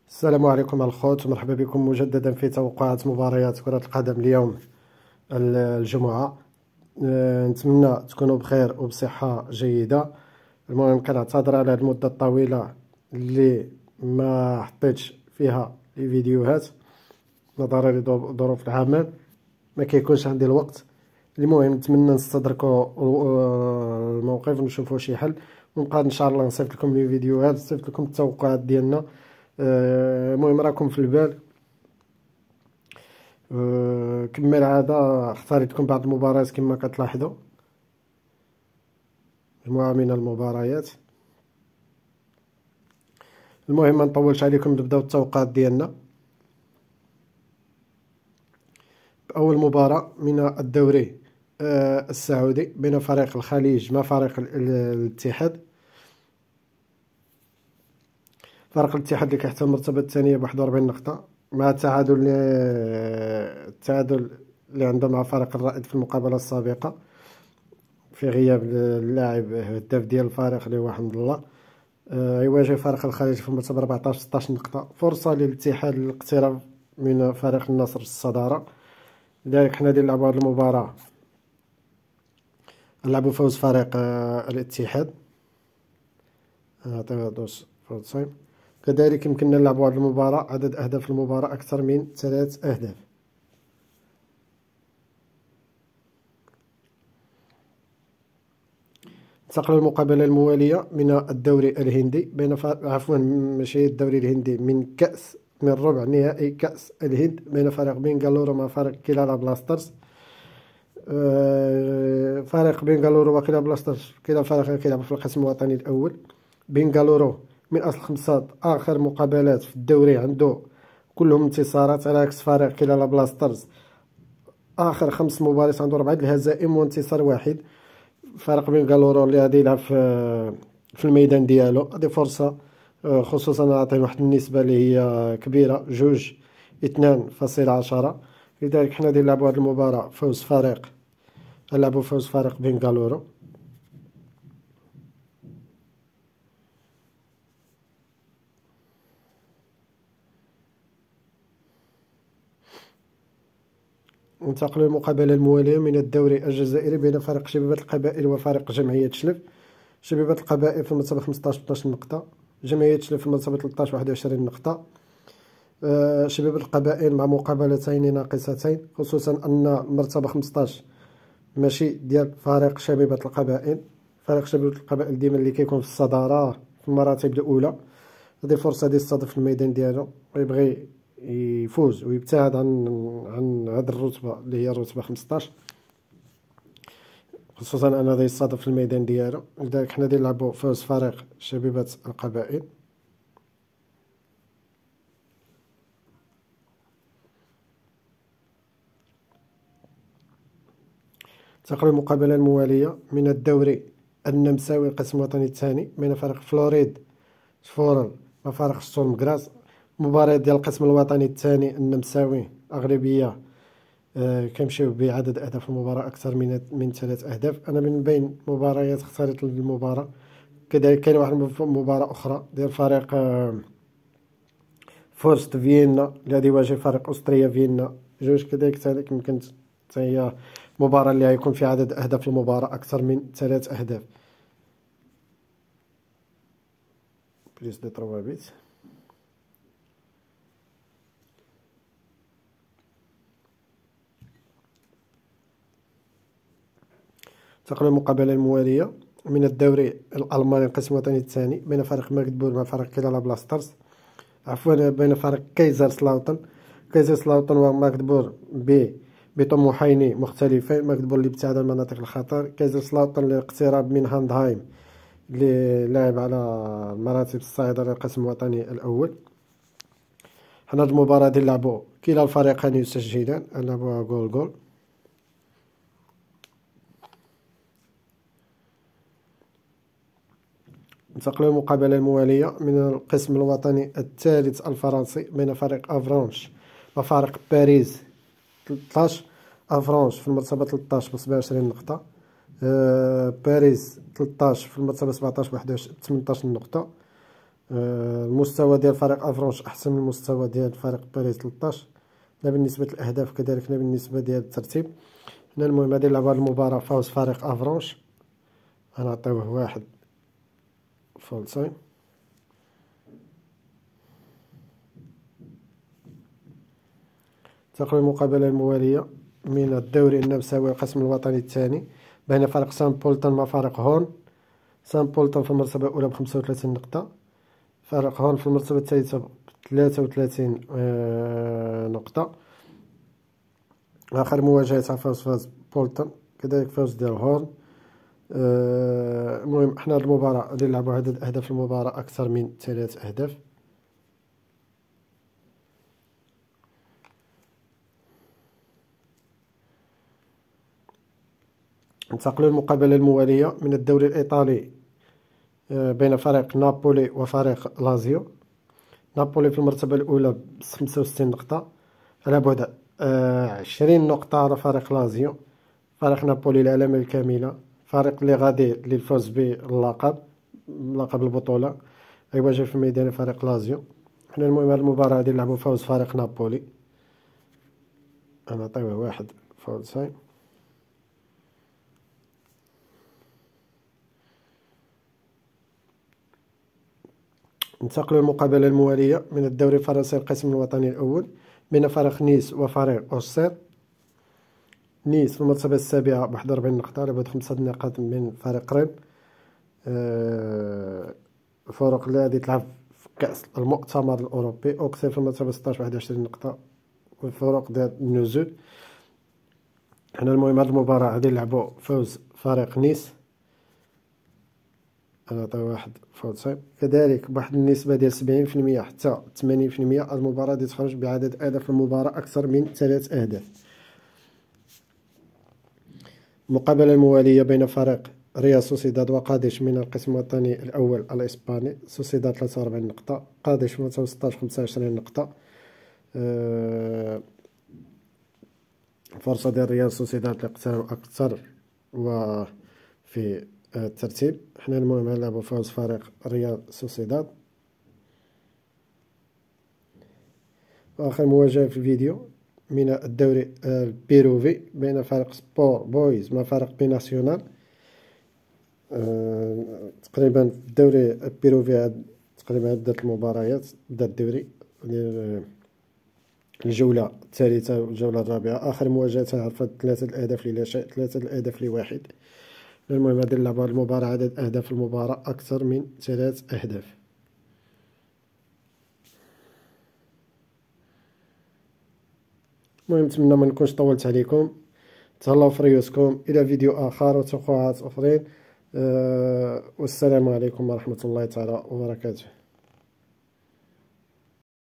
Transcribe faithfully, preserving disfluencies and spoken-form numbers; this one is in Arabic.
السلام عليكم الخوت، ومرحبا بكم مجددا في توقعات مباريات كرة القدم اليوم الجمعة. أه، نتمنى تكونوا بخير وبصحة جيدة. المهم كنعتذر على هذه المدة الطويلة اللي ما حطيتش فيها الفيديوهات نظرا لظروف العمل، ما كيكونش عندي الوقت. المهم نتمنى نستدركوا أه، الموقف ونشوفوا شي حل، ونبقى ان شاء الله نصيفط لكم الفيديوهات، نصيفط لكم التوقعات ديالنا. أه، المهم راكم في البال. أه، كما العادة اختاريت لكم بعض المباريات كما كتلاحظوا، مجموعة من المباريات. المهم ما نطولش عليكم، نبداو التوقعات ديالنا بأول مباراة من الدوري أه، السعودي بين فريق الخليج مع فريق ال- ال- الاتحاد. فريق الاتحاد اللي كيحتل المرتبة الثانية بواحد وأربعين نقطة، مع التعادل اللي التعادل اللي عنده مع فريق الرائد في المقابلة السابقة في غياب اللاعب الهداف ديال الفريق اللي هو حمد الله. آه، يواجه فريق الخليج في المرتبة أربعطاش ستاش نقطة، فرصة للاتحاد للاقتراب من فريق النصر الصدارة. لذلك حنا اللي نلعبوا هذه المباراة نلعبوا فوز فريق آه، الاتحاد. نعطيوها دوس فوز. كذلك يمكننا نلعبوا هذه المباراة عدد أهداف المباراة أكثر من ثلاث أهداف. انتقل المقابلة الموالية من الدوري الهندي بين ف... عفوا ماشي الدوري الهندي، من كأس من ربع نهائي كأس الهند بين فريق بنغالورو مع فريق كيرالا بلاسترز. أه... فريق بنغالورو وكيرالا بلاسترز كلا فريق كيلعبوا في القسم الوطني الأول. بنغالورو من أصل خمسة آخر مقابلات في الدوري عنده كلهم انتصارات، على عكس فريق كيرالا بلاسترز آخر خمس مباريات عنده أربعة الهزائم وانتصار واحد. فريق بنغالورو اللي غادي يلعب في في الميدان ديالو، هذه فرصة، آه، خصوصا نعطيه واحد النسبة اللي هي كبيرة، جوج اثنان فاصلة عشرة. لذلك حنا غادي نلعبو هاد المباراة فوز فريق نلعبو فوز فريق بنغالورو. ننتقل للمقابلة الموالية من الدوري الجزائري بين فريق شبيبة القبائل وفريق جمعية شلف. شبيبة القبائل في المرتبة خمسطاش اثناش نقطة، جمعية شلف في المرتبة ثلاثطاش واحد وعشرين نقطة. آه، شباب القبائل مع مقابلتين ناقصتين، خصوصا أن المرتبة خمسطاش ماشي ديال فريق شبيبة القبائل. فريق شبيبة القبائل ديما اللي كيكون في الصدارة في المراتب الأولى. هذه فرصة ديال يستضيف الميدان ديالو ويبغي يفوز ويبتعد عن عن هاد الرتبة اللي هي الرتبة خمسطاش، خصوصا أن هذا يستضيف الميدان ديالو. لذلك حنا غادي نلعبو فوز فريق شبيبة القبائل. تقريبا المقابلة الموالية من الدوري النمساوي القسم الوطني الثاني بين فريق فلوريد سفورل وفريق ستورم غراس. مباراة ديال القسم الوطني الثاني النمساوي أغلبية آه كيمشيو بعدد أهداف المباراة أكثر من من ثلاث أهداف. أنا من بين مباريات اختاريت المباراة. كذلك كاين واحد مباراة أخرى ديال فريق آه فورست فيينا اللي غادي يواجه فريق أستريا فيينا جوج. كذلك ذلك يمكن حتى هي مباراة اللي غيكون في عدد أهداف المباراة أكثر من ثلاث أهداف. بليس دي تروا بيت. تقريبا المقابلة الموالية من الدوري الألماني القسم الوطني الثاني بين فريق ماغدبورغ مع فريق كيرالا بلاسترز، عفوا بين فريق كايزر سلاوطن. كايزر سلاوطن وماغدبورغ ب بطموحين مختلفين. ماغدبورغ اللي ابتعد عن مناطق الخطر، كايزر سلاوطن للاقتراب من هاندهايم اللي لاعب على المراتب الصاعدة للقسم الوطني الأول. حنا هاد المباراة غادي نلعبو كلا الفريقين يسجلان، نلعبوها جول جول. ننتقل للمقابلة الموالية من القسم الوطني الثالث الفرنسي بين فريق افرانش وفريق باريس ثلاثطاش. افرانش في المرتبة ثلاثطاش بسبعة وعشرين نقطة، أه باريس ثلاثطاش في المرتبة سبعطاش بواحد ثمنطاش نقطة. آه المستوى ديال فريق افرونش احسن من المستوى ديال فريق باريس تلطاش، لا بالنسبه للاهداف كذلك لا بالنسبه ديال الترتيب. هنا المهم غادي نلعبوا هاد المباراه فوز فريق افرونش، غنعطيوه واحد فول ساين. تقريبا المقابله المواليه من الدوري النمساوي القسم الوطني الثاني بين فريق سان بولتون مع فريق هورن. سان بولتون في المرتبه الاولى بخمسة وثلاثين نقطه، فريق هورن في المرتبه الثالثه بثلاثة وثلاثين آه نقطه. اخر مواجهه فاز فاز بولتون كذلك فوز ديال هورن. آه المهم حنا هاد المباراه غادي نلعبوا عدد اهداف المباراه اكثر من ثلاث اهداف. انتقلوا للمقابله المواليه من الدوري الايطالي بين فريق نابولي وفريق لازيو. نابولي في المرتبه الاولى ب خمسة وستين نقطه، على بعد عشرين نقطه على فريق لازيو. فريق نابولي العلامه الكامله، فريق اللي غادي للفوز باللقب لقب البطوله، يواجه في ميدان فريق لازيو. حنا المهم هاد المباراه غادي نلعبوا فوز فريق نابولي، غنعطيوه واحد فول ساين. انتقلوا للمقابله المواليه من الدوري الفرنسي القسم الوطني الاول بين فريق نيس وفريق اوسير. نيس في المرتبه السابعه بواحد وأربعين نقطه، على بعد خمسة نقاط من فريق ريم. أه الفرق اللي غادي تلعب في كاس المؤتمر الاوروبي. اوكسير في المرتبه ستاش بواحد وعشرين نقطه، والفرق ديال النزول. حنا المهم هاد المباراه غادي نلعبوا فوز فريق نيس، غنعطي واحد فول ساين. كذلك بواحد النسبه ديال سبعين في المية حتى ثمانين في المية المباراه غادي تخرج بعدد اهداف المباراه اكثر من ثلاث اهداف. المقابله المواليه بين فريق ريال سوسيداد وقادش من القسم الوطني الاول الاسباني. سوسيداد ثلاثة وأربعين نقطه، قادش في المرتبه ستاش خمسة وعشرين نقطه. أه فرصه ديال ريال سوسيداد اقترب اكثر وفي الترتيب. حنا المهم نلعبوا فوز فريق ريال سوسيداد. واخر مواجهه في الفيديو من الدوري البيروفي بين فريق سبور بويز مع فريق بيناسيونال. أه تقريبا الدوري البيروفي تقريبا بدات المباريات، بدا الدوري الجوله الثالثه والجوله الرابعه. اخر مواجهه عرفت ثلاثه الاهداف للا شيء، ثلاثه الاهداف لواحد. المهم غادي نلعبوا هاد المباراه عدد اهداف المباراه اكثر من ثلاث اهداف. المهم نتمنى ما نكونش طولت عليكم، تهلاو في ريوسكم. الى فيديو اخر وتوقعات اخرين. أه والسلام عليكم ورحمه الله تعالى وبركاته.